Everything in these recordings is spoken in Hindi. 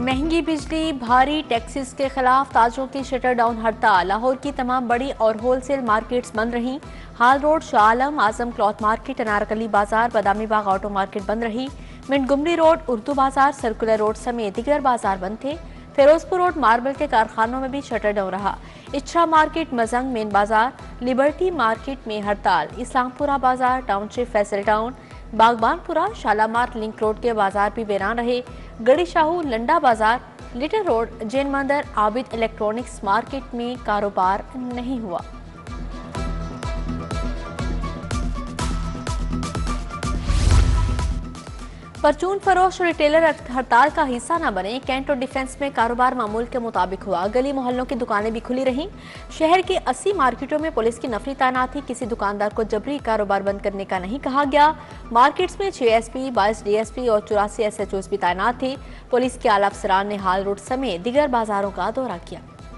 महंगी बिजली, भारी टैक्सेस के खिलाफ ताजरों की शटर डाउन हड़ताल। लाहौर की तमाम बड़ी और होलसेल मार्केट्स बंद रहीं। Hall road, Shah Alam, Azam cloth market, Anarkali Bazaar, Badami बाग ऑटो मार्केट बंद रही। मिंटगुमरी रोड, उर्दू बाजार, सर्कुलर रोड समेत दीगर बाजार बंद थे। फिरोजपुर रोड, मार्बल के कारखानों में भी शटर डाउन रहा। Ichhra market, Mozang main Bazaar, liberty market में हड़ताल। Islampura Bazaar, township, Faisal town, Baghbanpura, Shalamar link road के बाजार भी वीरान रहे। गड़ी शाहू, लंडा बाजार, लिटिल रोड, जैन मंदिर, आबिद इलेक्ट्रॉनिक्स मार्केट में कारोबार नहीं हुआ। परचून फरोश और रिटेलर हड़ताल का हिस्सा न बने। कैंट और डिफेंस में कारोबार मामूल के मुताबिक हुआ। गली मोहल्लों की दुकानें भी खुली रहीं। शहर की 80 मार्केटों में पुलिस की नफरी तैनात थी। किसी दुकानदार को जबरी कारोबार बंद करने का नहीं कहा गया। मार्केट्स में 6 एसपी, 22 डीएसपी और 84 एसएचओ भी तैनात थे। पुलिस के आला अफसरान ने हाल रोड समेत दीगर बाजारों का दौरा किया।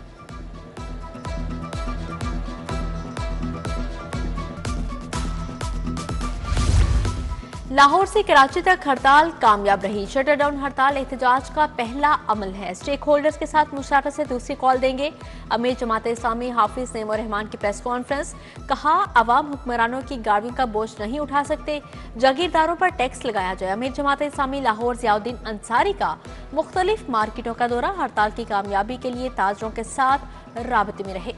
लाहौर से कराची तक हड़ताल कामयाब रही। शटर डाउन हड़ताल एहतजाज का पहला अमल है। स्टेक होल्डर्स के साथ मुशावरत से दूसरी कॉल देंगे। अमीर जमात इस्लामी हाफिज नईम उर रहमान की प्रेस कॉन्फ्रेंस। कहा, अवाम हुक्मरानों की गाड़ियों का बोझ नहीं उठा सकते, जागीरदारों पर टैक्स लगाया जाए। अमीर जमात इस्लामी लाहौर जियाउद्दीन अंसारी का मुख्तलिफ मार्केटों का दौरा। हड़ताल की कामयाबी के लिए ताजरों के साथ राबते में रहे।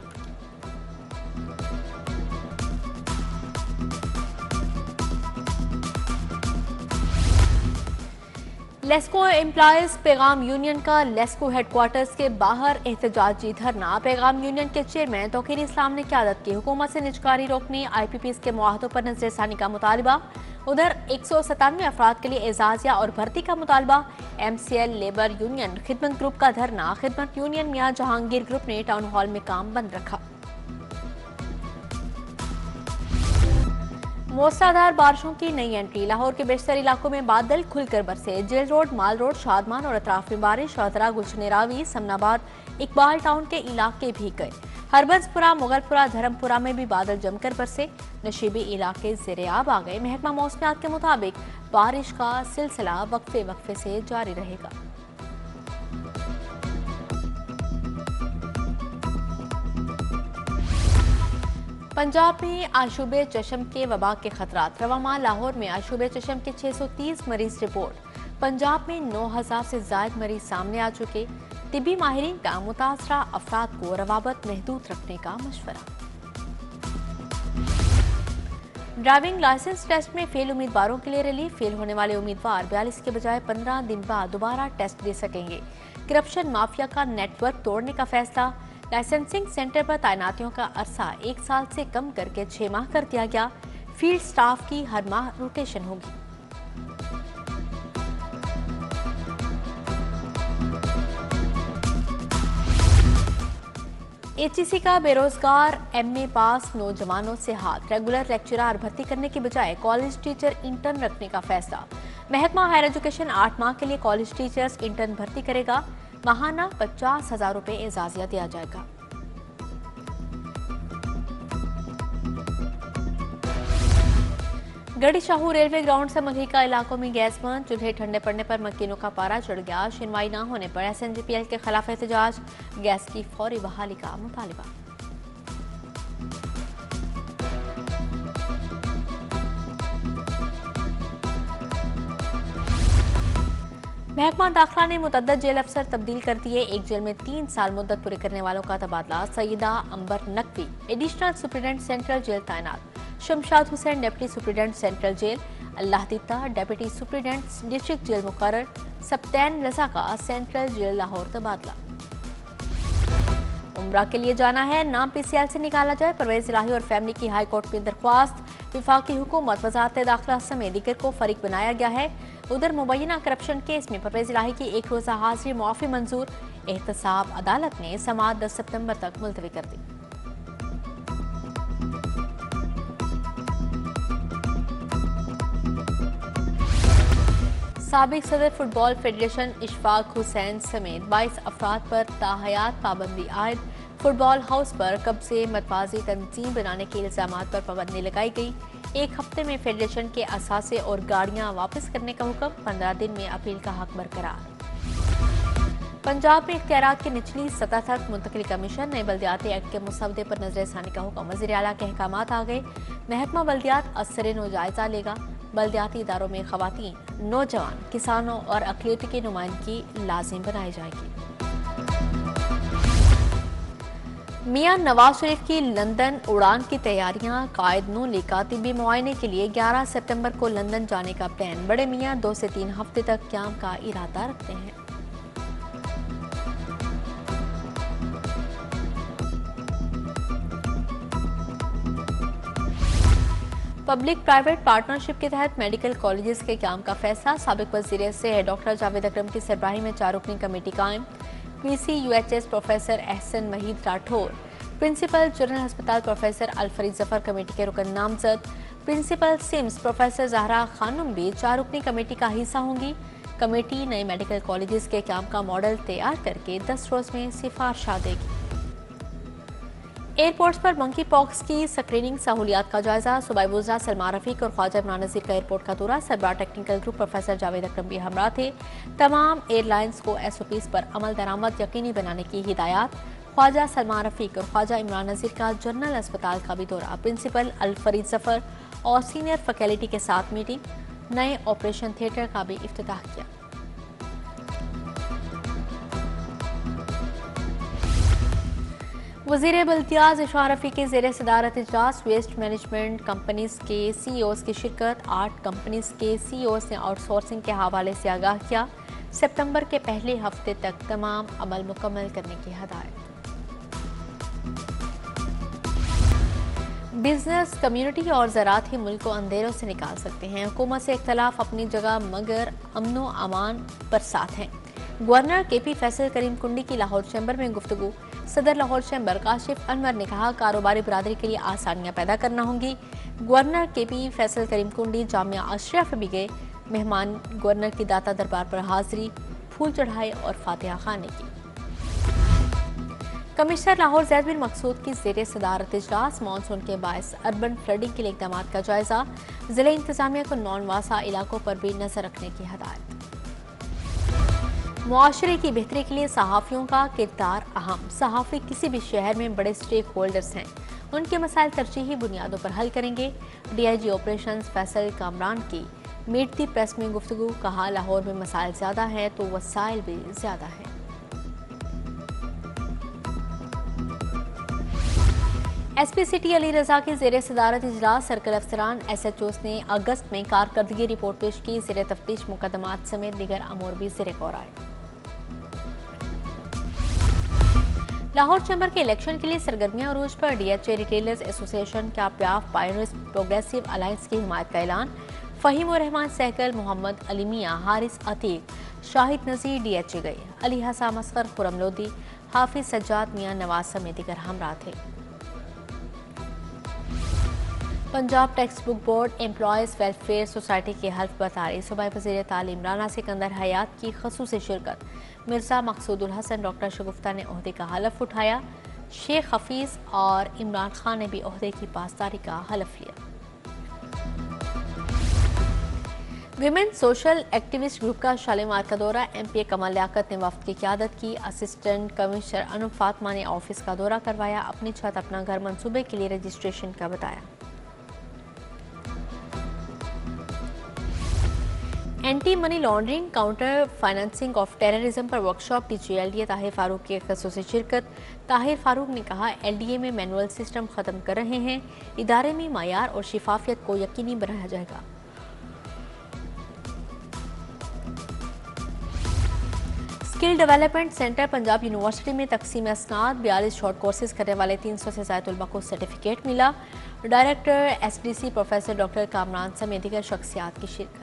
लेस्को एम्प्लॉयज पैगाम यूनियन का लेस्को हेडक्वार्टर्स के बाहर एहतजाजी धरना। पैगाम यूनियन के चेयरमैन तौकीर इस्लाम ने क़यादत की। हुकूमत से निजकारी रोकने, IPPs के मुआहदों पर नजरसानी का मुतालबा। उधर 197 अफराद के लिए एजाजिया और भर्ती का मुतालबा। MCL labour union Khidmat group का धरना। खिदमत यूनियन मियां जहांगीर ग्रुप ने टाउन हॉल में काम बंद रखा। मूसलाधार बारिशों की नई एंट्री। लाहौर के बेशतर इलाकों में बादल खुलकर बरसे। Jail road, mall road, Shadman और अतराफ में बारिश। औतरा, गुलशन रावी, समनाबाद, इकबाल टाउन के इलाके भीग गए। हरबंसपुरा, मुगलपुरा, धर्मपुरा में भी बादल जमकर बरसे। नशीबी इलाके ज़ेरे-आब आ गए। महकमा मौसमियात के मुताबिक बारिश का सिलसिला वक्फे वक्फे से जारी रहेगा। पंजाब में आशूबे चशम के वबा के खतरात। रवामा लाहौर में आशूबे चशम के 630 मरीज रिपोर्ट। पंजाब में 9000 से ज्यादा मरीज सामने आ चुके। तिब्बी माहिरीन का मुतासरा अफराद को रवाबत महदूद रखने का मशवरा। ड्राइविंग लाइसेंस टेस्ट में फेल उम्मीदवारों के लिए रिलीफ। फेल होने वाले उम्मीदवार 42 के बजाय 15 दिन बाद दोबारा टेस्ट दे सकेंगे। करप्शन माफिया का नेटवर्क तोड़ने का फैसला। लाइसेंसिंग सेंटर पर तैनातियों का अरसा 1 साल से कम करके 6 माह कर दिया गया। फील्ड स्टाफ की हर माह रोटेशन होगी। HEC का बेरोजगार MA पास नौजवानों से हाथ। रेगुलर लेक्चरर भर्ती करने की बजाय कॉलेज टीचर इंटर्न रखने का फैसला। महकमा हायर एजुकेशन 8 माह के लिए कॉलेज टीचर्स इंटर्न भर्ती करेगा। माहाना 50,000 रुपए एजाजिया दिया जाएगा। गड़ी शाहू रेलवे ग्राउंड से मलिका इलाकों में गैस बंद। चूल्हे ठंडे पड़ने पर मकीनों का पारा चढ़ गया। सुनवाई न होने पर SNGPL के खिलाफ एहतजाज। गैस की फौरी बहाली का मुतालबा। महकमा दाखिला ने मुतअद्दिद जेल अफसर तब्दील कर दिए। एक जेल में 3 साल मुद्दत पूरी करने वालों का तबादला। Saeeda Ambar Naqvi additional superintendent central jail तैनात। Shamshad Hussain deputy superintendent central jail. Allah Ditta deputy superintendent district jail मुकर्रर। सप्तैन रजा का सेंट्रल जेल लाहौर तबादला। उम्रा के लिए जाना है, नाम PCL से निकाला जाए। परवेज इलाही और फैमिली की हाई कोर्ट में दरख्वास्त। विफाकी हुकूमत, वजारत दाखिला समेत दीगर को फरीक बनाया गया है। उधर मुबैना करप्शन केस में परवेज इलाही की 1 रोज़ा हाजिरी मुआफी मंजूर। एहतसाब अदालत ने समाअत 10 सितंबर तक मुलतवी कर दी। साबिक सदर फुटबॉल फेडरेशन इशफाक हुसैन समेत 22 अफराद पर ताहयात पाबंदी आयद। फुटबॉल हाउस पर कब्जे, मतवाजी तंजीम बनाने के इल्जामात पर पाबंदी लगाई गई। 1 हफ्ते में फेडरेशन के असासे और गाड़ियां वापस करने का हुक्म। 15 दिन में अपील का हक बरकरार। पंजाब में इख्तियारात की निचली सतह तक मुंतकिली कमीशन नए बल्दियाती एक्ट के मुसवदे पर नजरसानी का हुक्म। वज़ीर आला के अहकामात आ गए। महकमा बल्दियात असर नो जायजा लेगा। बल्दियाती इदारों में खवातीन, नौजवान, किसानों और अक़लियत की नुमाइंदगी लाजिम बनाई जाएगी। मियां नवाज शरीफ की लंदन उड़ान की तैयारियां। कायद नून लीग का तिब्बी मुआयने के लिए 11 सितंबर को लंदन जाने का प्लान। बड़े मियां 2 से 3 हफ्ते तक क्याम का इरादा रखते हैं। पब्लिक प्राइवेट पार्टनरशिप के तहत मेडिकल कॉलेजेस के क्याम का फैसला। साबिक वज़ीर सेहत डॉक्टर जावेद अकरम की सरबराही में 4 रुकनी कमेटी कायम। PCUHS professor Ahsan Waheed Rathore, principal general अस्पताल प्रोफेसर अलफरीद जफर कमेटी के रुकन नामजद। Principal SIMS professor Zahra Khanum भी 4 रुकनी कमेटी का हिस्सा होंगी। कमेटी नए मेडिकल कॉलेजेस के क्याम का मॉडल तैयार करके 10 रोज में सिफारिशा देगी। एयरपोर्ट्स पर मंकी पॉक्स की स्क्रीनिंग सहूलियात का जायजा। सूबाई वज़रा सलमान रफीक और ख्वाजा इमरान नज़ीर का एयरपोर्ट का दौरा। सरबराह technical group professor Javed Akram भी हमरा थे। तमाम एयरलाइंस को SOPs पर अमल दरामद यकीनी बनाने की हिदायत। ख्वाजा सलमान रफीक और ख्वाजा इमरान नज़ीर का जनरल अस्पताल का भी दौरा। प्रिंसिपल अलफरीद जफर और सीनियर फैकल्टी के साथ मीटिंग। नए ऑपरेशन थिएटर का भी इफ्तिताह किया। वज़ीर बल्दियात इशफाक रफ़ी के ज़ेर सदारत इजलास। वेस्ट मैनेजमेंट कंपनीज के CEOs की शिरकत। 8 कंपनीज के CEOs ने आउटसोर्सिंग के हवाले से आगाह किया। सितंबर के पहले हफ्ते तक तमाम अमल मुकम्मल करने की हदायत। बिजनेस कम्युनिटी और ज़राअत ही मुल्क को अंधेरों से निकाल सकते हैं। हुकूमत से इख्तलाफ अपनी जगह मगर अमनो अमान पर साथ हैं। गवर्नर KP फैसल करीम कुंडी की लाहौर चैम्बर में गुफ्तगू। सदर लाहौर चैम्बर काशिफ अनवर ने कहा, कारोबारी बरादरी के लिए आसानियां पैदा करना होंगी। गवर्नर KP फैसल करीम कुंडी जामिया अशरफ भी गए। मेहमान गवर्नर की दाता दरबार पर हाजिरी, फूल चढ़ाए और फातिहा खाने की। कमिश्नर लाहौर ज़ैद बिन मकसूद की ज़ेर सदारत इजलास। मानसून के बायस अर्बन फ्लडिंग के लिए इक़दाम का जायजा। ज़िला इंतजामिया को नॉन वासा इलाकों पर भी नजर रखने की हदायत। मुआशरे की बेहतरी के लिए सहाफ़ियों का किरदार अहम। सहाफ़ी किसी भी शहर में बड़े स्टेक होल्डर्स हैं। उनके मसाइल तरजीही बुनियादों पर हल करेंगे। DIG ऑपरेशन फैसल कामरान की मीट दी प्रेस में गुफ्तगू। कहा, लाहौर में मसाइल ज़्यादा हैं तो वसाइल भी ज़्यादा हैं। SP सिटी अली रजा की ज़ेर सदारत इजलास। सर्कल अफसरान SHOs ने अगस्त में कारकर्दगी रिपोर्ट पेश की। ज़ेर तफ्तीश मुकदमात समेत दीगर अमूर भी ज़ेर गौर आए। लाहौर चैम्बर के इलेक्शन के लिए सरगर्मियां अरूज पर। DHA रिटेलर्स एसोसिएशन का प्याफ पायनियर्स प्रोग्रेसिव अलायंस की हिमायत का ऐलान। फ़हीम उर रहमान सहगल, मोहम्मद अली मियां, हारिस अतीक, शाहिद नज़ीर DHA गए। अली हसन असगर, खुरम लोधी, हाफिज सज्जाद मियां नवाज समेत दीगर हमरा थे। Punjab text book board employees welfare society की हल्फ बतारी। सूबाई वज़ीर तालीम राना सिकंदर हयात की ख़ुसूसी शिरकत। मिर्ज़ा मकसूदुल हसन, डॉक्टर शगुफ्ता ने ओहदे का हलफ उठाया। शेख हफीज़ और इमरान खान ने भी ओहदे की पासदारी का हलफ लिया। विमेन सोशल एक्टिविस्ट ग्रुप का शालीमार का दौरा। MPA कमल लियाकत ने वफ्द की क़यादत की। असिस्टेंट कमिश्नर अनूप फातिमा ने ऑफिस का दौरा करवाया। अपनी छत अपना घर मंसूबे के लिए रजिस्ट्रेशन का बताया। Anti money laundering, counter financing of terrorism पर workshop. DG LDA Tahir Farooq की ख़ुसूसी शिरकत। ताहिर फारूक ने कहा, LDA में मैनुअल सिस्टम ख़त्म कर रहे हैं। इदारे में मायार और शिफाफियत को यकीनी बनाया जाएगा। Skill development centre Punjab university में तकसीम असनाद। 42 शॉर्ट कोर्सेज करने वाले 300 से ज़ायद तलबा को सर्टिफिकेट मिला। Director SDC professor doctor Kamran समेत दीगर शख्सियात की शिरकत।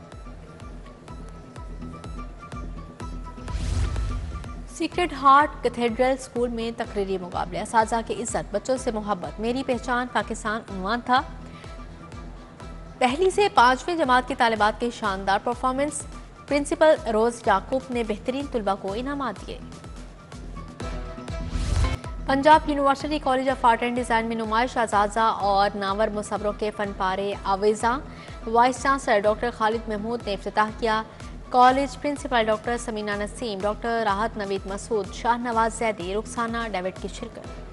सीक्रेट हार्ट कैथेड्रल स्कूल में तकरीरी मुकाबले। असातिज़ा की इज्जत, बच्चों से मोहब्बत, मेरी पहचान पाकिस्तान उन्वान था। पहली से 5वीं जमात की तालिबात की शानदार परफॉर्मेंस। प्रिंसिपल रोज याकूब ने बेहतरीन तुलबा को इनामात दिए। Punjab university college of art and design में नुमाइश। असातिज़ा और नावर मुसव्वरों के फन पारे आवेज़ा। Vice chancellor doctor Khalid Mahmood ने इफ्तिताह किया। College principal doctor Samina Naseem, doctor Rahat Naveed Masood, Shahnawaz Zaidi, Rukhsana David की शिरकत।